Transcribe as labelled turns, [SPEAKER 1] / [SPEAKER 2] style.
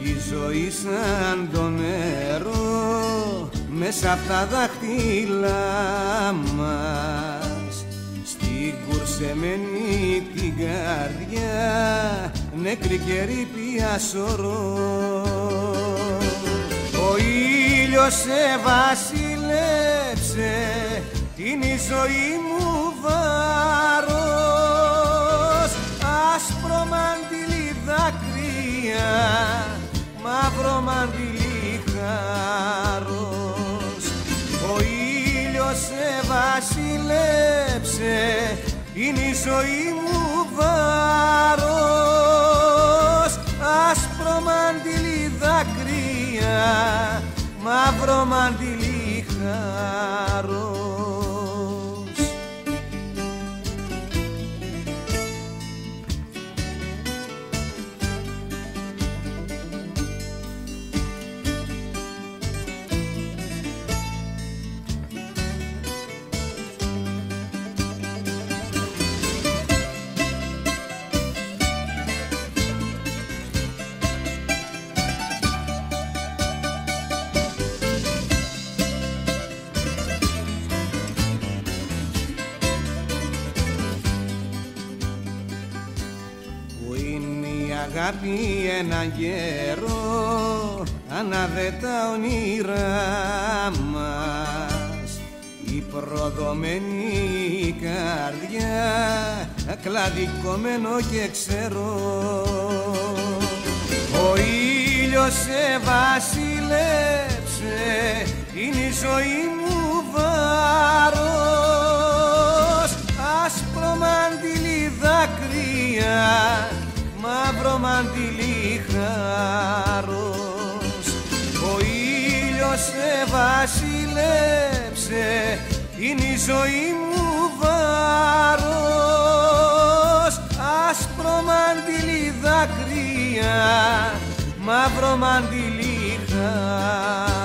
[SPEAKER 1] Η ζωή σαν το νερό μέσα απ' τα δάχτυλά μας, στην κουρσεμένη την καρδιά νεκρή και ρήπια σωρό. Ο ήλιος σε βασίλεψε, είναι η ζωή μου βάρος, άσπρο μαντιλί δάκρυα, μαύρο μαντιλί χάρος. Ο ήλιος σε βασίλεψε, είναι η ζωή μου βάρος, άσπρο μαντιλί δάκρυα, μαύρο μαντιλί χάρος. Αγάπη έναν καιρό αναβε τα όνειρά μας, η προδομένη καρδιά κλάδι κομμένο και ξερό. Ο ήλιος σε βασίλεψε, είναι η ζωή μου βάρος, άσπρο μαντιλί δάκρυα, μαύρο μαντιλί χάρος. Ο ήλιος σε βασίλεψε, είναι η ζωή μου βάρος, άσπρο μαντιλί δάκρυα, μαύρο μαντιλί χάρος.